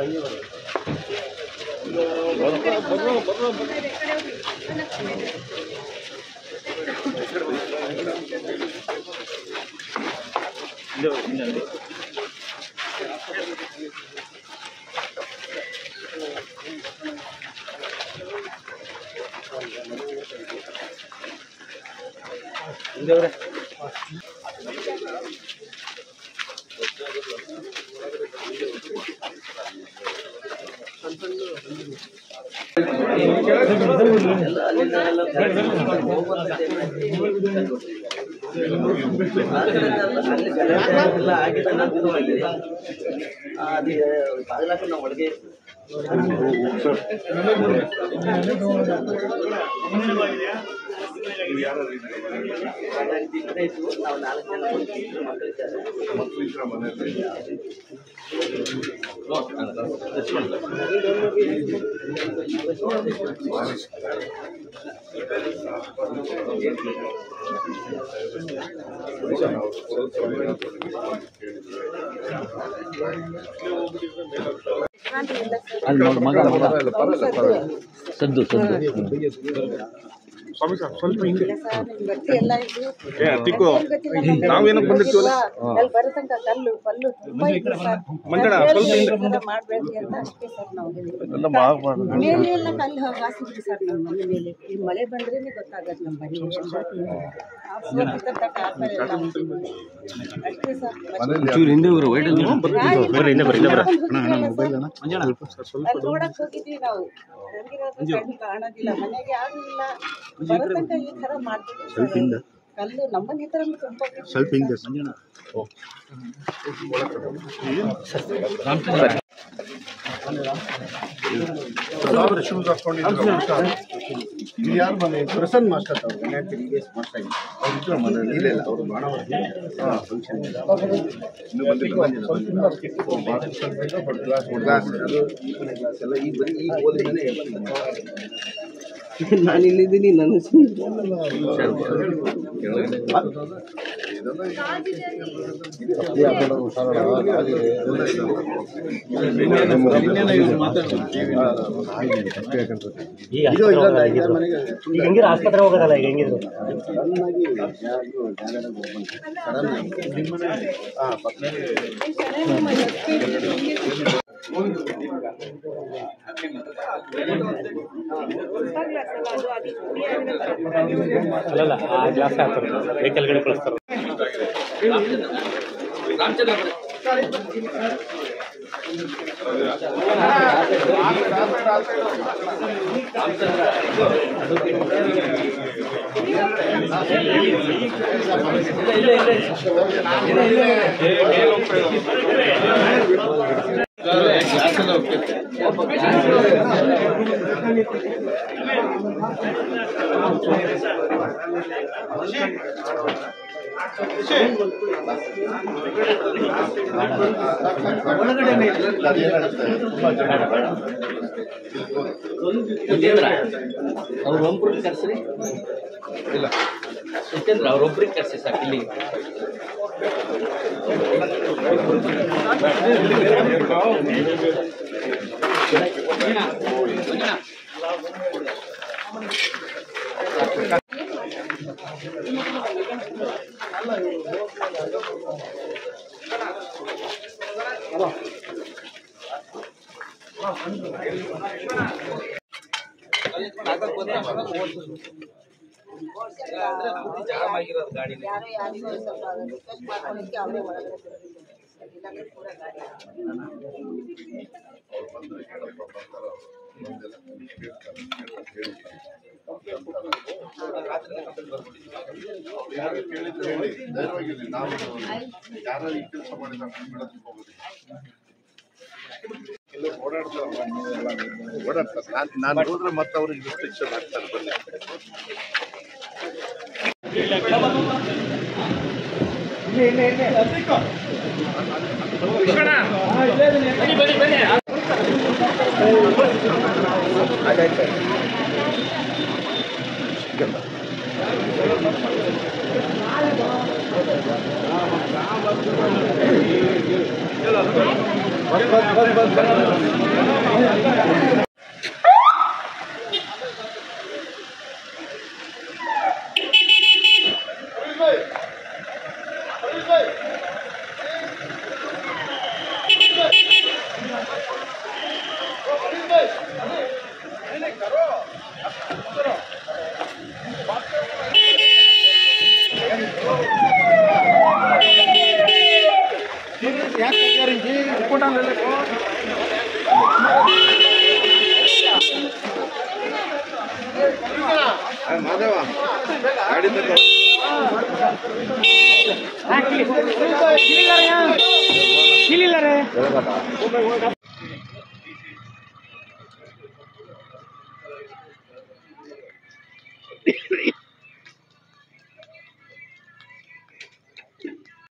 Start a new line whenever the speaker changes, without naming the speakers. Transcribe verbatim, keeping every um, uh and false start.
ಒಳಗೆ ನಾವು ನಾಲ್ಕು ಜನ ಮಕ್ಕಳಿದ್ದಾರೆ.
ಸದ್ದು ಸದ್ದು
ಸ್ವಾಮಿ ಸರ್ ಸ್ವಲ್ಪ ಹಿಂದೆ ತಿಕ್ಕು ನಾವೇನಕ್ಕೆ ಬಂದಿರ್ತೀವಲ್ಲ ಮಂಜಣ್ಣ ಸ್ವಲ್ಪ ಹಿಂದೆ
ಮಳೆ ಬಂದ್ರೆ ಗೊತ್ತಾಗತ್ತೆ ನಮ್ಮ ಮನೆ
ಹಿಂದೆ
ನೋಡಕ್ ಹೋಗಿದ್ವಿ ನಾವು ಕಾಣೋದಿಲ್ಲ ಮನೆಗೆ ಯಾರು ಇಲ್ಲ ಬರತಂಕ ಈ ತರ ಮಾಡ್ತಿದ್ವಿ ಕಲ್ಲು ನಮ್ಮನೆ ಹತ್ರ ತುಂಬಾ
ಸ್ವಲ್ಪ ಹಿಂದೆ ಶೂಸ್ ಹಾಕೊಂಡಿದ್ರು ಯಾರು ಮನೆ ಪ್ರಸನ್ನ ಮಾಸ್ಟರ್ ಮಾಸ್ಟರ್ ಅವ್ರು ಮನೆ ಇಲ್ಲ ಅವರು ಫಂಕ್ಷನ್ ಕ್ಲಾಸ್ ಎಲ್ಲ ಈಗ ಬರೀ ಈಗ ಓದಿನೇ
ನಾನು ಇಲ್ಲಿದ್ದೀನಿ ನಾನು
ಹೆಂಗಿರೋ ಆಸ್ಪತ್ರೆ ಹೋಗೋದಲ್ಲ ಈಗ ಹೆಂಗಿದ್ರು ಅಲ್ಲಲ್ಲ ಆ ಗ್ಲಾಸ್ ಹಾಕ್ತಾರೆ ವೆಹಿಕಲ್ಗಳು ಕಳಿಸ್ತಾರೆ.
ಅವ್ರೊಬ್ರಿಗೆ ಕರ್ಸ್ರಿ ಇಲ್ಲ ಸತ್ಯೇಂದ್ರ ಅವ್ರೊಬ್ರಿಗೆ ಕರ್ಸಿ ಸಾಕು ಇಲ್ಲಿ ಜಾಮ್ ಆಗಿರೋದು ಗಾಡಿ
ಯಾರು ಕೇಳಿದ್ರೆ ಹೇಳಿ ಧೈರ್ಯವಾಗಿರಲಿ. ನಾವು ಯಾರು ಈ ಕೆಲಸ ಮಾಡಿದ್ರೆ ಎಲ್ಲ ಓಡಾಡ್ತಾರೆ ಓಡಾಡ್ತಾರೆ ನಾನು ನಾನು ಹೋದ್ರೆ ಮತ್ತೆ ಅವ್ರಿಗೆ ರಿಸ್ಟ್ರಿಕ್ಷನ್ ಆಗ್ತಾರೆ ಬನ್ನಿ. ಮಾದೇವ ಗಾಡಿ ತಗೋ
ಕಿಲಿಲ್ಲ